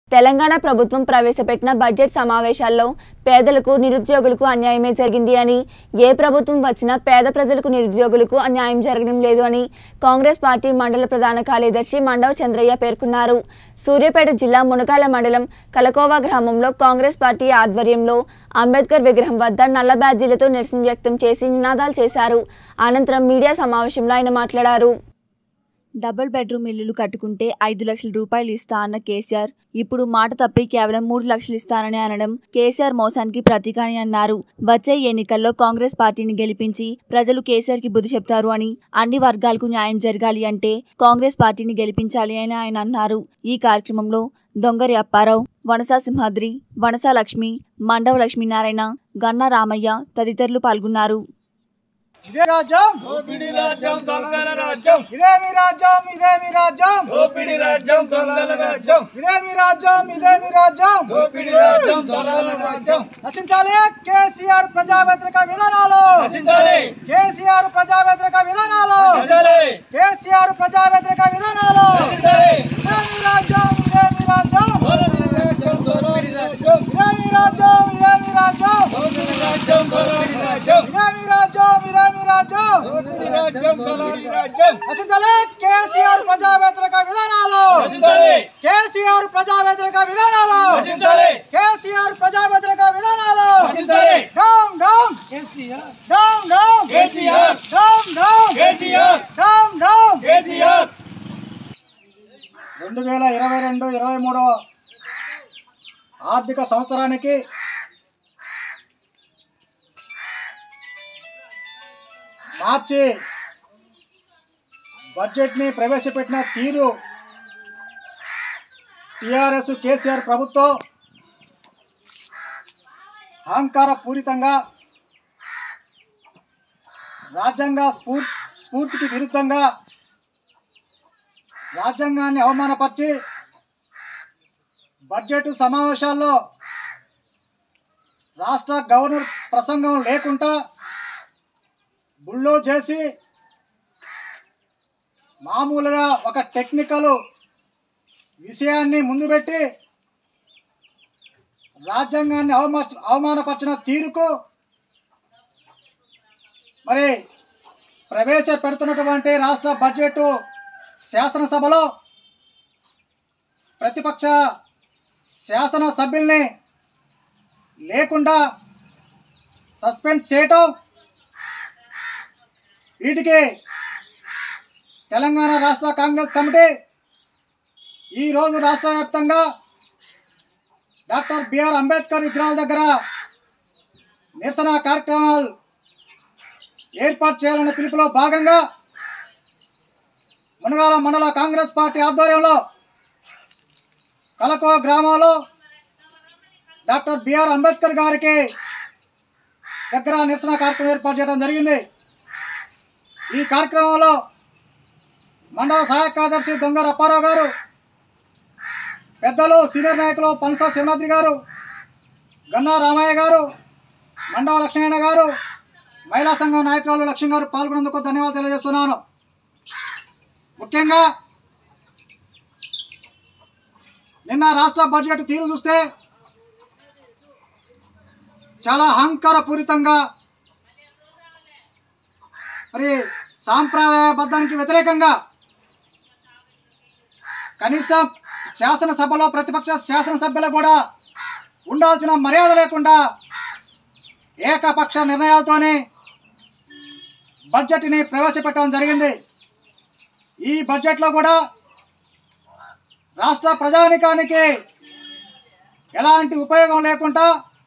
తెలంగాణ ప్రభుత్వం ప్రవేశపెట్టిన బడ్జెట్ సమావేశాల్లో పేదలకు నిరుద్యోగులకు అన్యాయమే జరిగింది అని, ఏ ప్రభుత్వం వచ్చినా పేద ప్రజలకు నిరుద్యోగులకు అన్యాయం జరగడం లేదు అని కాంగ్రెస్ పార్టీ మండల ప్రధాన కార్యదర్శి మండవ చంద్రయ్య పేర్కొన్నారు. సూర్యాపేట జిల్లా మునగాల మండలం కలకోవా గ్రామంలో కాంగ్రెస్ పార్టీ ఆధ్వర్యంలో అంబేద్కర్ విగ్రహం వద్ద నల్ల బ్యాడ్జీలతో నిరసన వ్యక్తం చేసి నినాదాలు చేశారు. అనంతరం మీడియా సమావేశంలో ఆయన మాట్లాడారు. డబుల్ బెడ్రూమ్ ఇల్లులు కట్టుకుంటే 5 లక్షల రూపాయలు ఇస్తా అన్న కేసీఆర్ ఇప్పుడు మాట తప్పి కేవలం 3 లక్షలు ఇస్తానని అనడం కేసీఆర్ మోసానికి ప్రతీక అని అన్నారు. వచ్చే ఎన్నికల్లో కాంగ్రెస్ పార్టీని గెలిపించి ప్రజలు కేసీఆర్ కి బుద్ధి చెప్తారు అని, అన్ని వర్గాలకు న్యాయం జరగాలి అంటే కాంగ్రెస్ పార్టీని గెలిపించాలి అని ఆయన అన్నారు. ఈ కార్యక్రమంలో దొంగరి అప్పారావు, వనసా సింహాద్రి, వనసా లక్ష్మి, మండవ లక్ష్మీనారాయణ, గన్నా రామయ్య తదితరులు పాల్గొన్నారు. ఇదే రాజ్యం దోపిడి రాజ్యం దొంగల రాజ్యం ఇదేమి రాజ్యం ఇదేమి రాజ్యం దోపిడి రాజ్యం దొంగల రాజ్యం ఇదేమి రాజ్యం ఇదేమి రాజ్యం దోపిడి రాజ్యం దొంగల రాజ్యం నశించాలి కేసీఆర్ ప్రజా వ్యతిరేక విధానాలు నశించాలి కేసీఆర్ ప్రజా వ్యతిరేక విధానాలు నశించాలి కేసీఆర్ ప్రజా వ్యతిరేక విధానాలు నశించాలి ఇదేమి రాజ్యం ఇదేమి రాజ్యం దోపిడి రాజ్యం ఇదేమి రాజ్యం ఇదేమి రాజ్యం దొంగల రాజ్యం దొంగల రాజ్యం ఇదేమి రాజ్యం నశించాలి కేసీఆర్ ప్రజా వ్యతిరేక విధానాలు కేసీఆర్ ప్రజా వ్యతిరేక విధానాలు కేసీఆర్ ప్రజా వ్యతిరేక విధానాలు down down KCR down down KCR down down KCR down down KCR 2022-23 ఆర్థిక సంవత్సరానికి మార్చి బడ్జెట్ని ప్రవేశపెట్టిన తీరు టీఆర్ఎస్ కేసీఆర్ ప్రభుత్వం అహంకార పూరితంగా రాజ్యాంగ స్ఫూర్తికి విరుద్ధంగా రాజ్యాంగాన్ని అవమానపరిచి బడ్జెట్ సమావేశాల్లో రాష్ట్ర గవర్నర్ ప్రసంగం లేకుండా బుల్లో చేసి మామూలుగా ఒక టెక్నికల్ విషయాన్ని ముందు పెట్టి రాజ్యాంగాన్ని అవమానపరిచిన తీరుకు మరి ప్రవేశపెడుతున్నటువంటి రాష్ట్ర బడ్జెట్ శాసనసభలో ప్రతిపక్ష శాసనసభ్యుల్ని లేకుండా సస్పెండ్ చేయటం, వీటికి తెలంగాణ రాష్ట్ర కాంగ్రెస్ కమిటీ ఈరోజు రాష్ట్ర వ్యాప్తంగా డాక్టర్ బిఆర్ అంబేద్కర్ విగ్రహాల దగ్గర నిరసన కార్యక్రమాలు ఏర్పాటు చేయాలనే పిలుపులో భాగంగా మునగాల మండల కాంగ్రెస్ పార్టీ ఆధ్వర్యంలో కలకో గ్రామంలో డాక్టర్ బిఆర్ అంబేద్కర్ గారికి దగ్గర నిరసన కార్యక్రమం ఏర్పాటు చేయడం జరిగింది. ఈ కార్యక్రమంలో మండల సహాయక కార్యదర్శి దొంగర అప్పారావు గారు, పెద్దలు సీనియర్ నాయకులు పనస శివనాద్రి గారు, గన్నా రామయ్య గారు, మండవ లక్ష్మణ గారు, మహిళా సంఘం నాయకురాలు లక్ష్మణ్ గారు పాల్గొన్నందుకు ధన్యవాదాలు తెలియజేస్తున్నాను. ముఖ్యంగా నిన్న రాష్ట్ర బడ్జెట్ తీరు చూస్తే చాలా అహంకారపూరితంగా, మరి సాంప్రదాయబద్ధానికి వ్యతిరేకంగా, కనీసం శాసనసభలో ప్రతిపక్ష శాసనసభ్యులు కూడా ఉండాల్సిన మర్యాద లేకుండా ఏకపక్ష నిర్ణయాలతోనే బడ్జెట్ని ప్రవేశపెట్టడం జరిగింది. ఈ బడ్జెట్లో కూడా రాష్ట్ర ప్రజానికానికి ఎలాంటి ఉపయోగం లేకుండా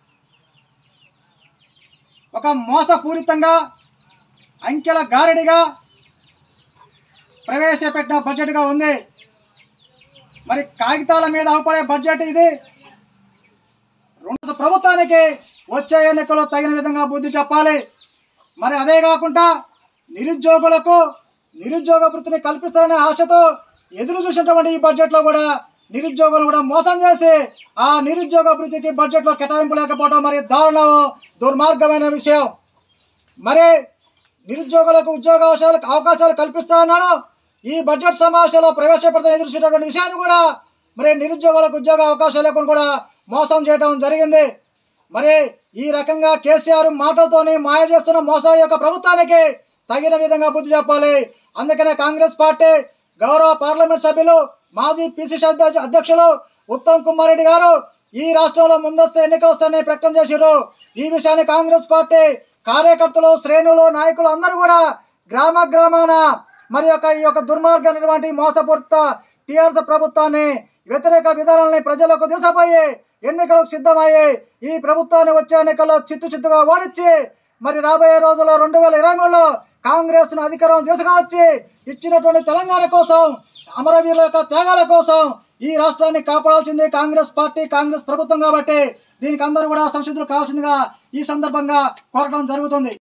ఒక మోసపూరితంగా అంకెల గారడిగా ప్రవేశపెట్టిన బడ్జెట్గా ఉంది. మరి కాగితాల మీద అవపడే బడ్జెట్ ఇది. ప్రభుత్వానికి వచ్చే ఎన్నికల్లో తగిన విధంగా బుద్ధి చెప్పాలి. మరి అదే కాకుండా నిరుద్యోగులకు నిరుద్యోగ వృత్తిని కల్పిస్తారనే ఆశతో ఎదురు చూసినటువంటి ఈ బడ్జెట్లో కూడా నిరుద్యోగులు కూడా మోసం చేసి ఆ నిరుద్యోగ వృత్తికి బడ్జెట్లో కేటాయింపు లేకపోవడం మరి దారుణ దుర్మార్గమైన విషయం. మరి నిరుద్యోగులకు ఉద్యోగ అవకాశాలు కల్పిస్తా అన్నాను. ఈ బడ్జెట్ సమావేశంలో ప్రవేశపెడుతున్న ఎదురు చూసినటువంటి విషయాన్ని కూడా మరి నిరుద్యోగులకు ఉద్యోగ అవకాశాలు లేకుండా కూడా మోసం చేయడం జరిగింది. మరి ఈ రకంగా కేసీఆర్ మాటలతోని మాయ చేస్తున్న మోసం యొక్క ప్రభుత్వానికి తగిన విధంగా బుద్ధి చెప్పాలి. అందుకనే కాంగ్రెస్ పార్టీ గౌరవ పార్లమెంట్ సభ్యులు మాజీ పిసిసి అధ్యక్షులు ఉత్తమ్ కుమార్ రెడ్డి గారు ఈ రాష్ట్రంలో ముందస్తు ఎన్నికలు వస్తాయని ప్రకటన చేశారు. ఈ విషయాన్ని కాంగ్రెస్ పార్టీ కార్యకర్తలు, శ్రేణులు, నాయకులు అందరూ కూడా గ్రామాన మరి ఈ యొక్క దుర్మార్గమైనటువంటి మోసపూరిత టీఆర్ఎస్ ప్రభుత్వాన్ని వ్యతిరేక విధానాలని ప్రజలకు దిశపోయి ఎన్నికలకు సిద్ధమయ్యి ఈ ప్రభుత్వాన్ని వచ్చే ఎన్నికల్లో చిత్తుగా ఓడించి మరి రాబోయే రోజుల్లో 2023లో కాంగ్రెస్ ను అధికారం తీసుకువచ్చి ఇచ్చినటువంటి తెలంగాణ కోసం, అమరవీరుల యొక్క త్యాగాల కోసం ఈ రాష్ట్రాన్ని కాపాడాల్సింది కాంగ్రెస్ పార్టీ, కాంగ్రెస్ ప్రభుత్వం. కాబట్టి దీనికి అందరూ కూడా సంసిద్ధులు కావాల్సిందిగా ఈ సందర్భంగా కోరడం జరుగుతుంది.